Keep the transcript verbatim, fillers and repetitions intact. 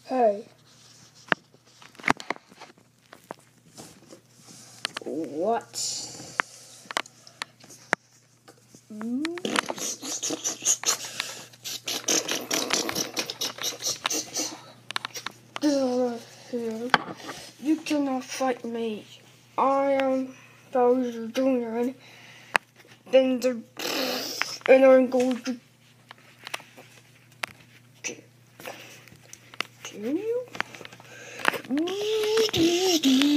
Hey. What? You cannot fight me. I am Bowser Junior and then the and I'm going to kill you.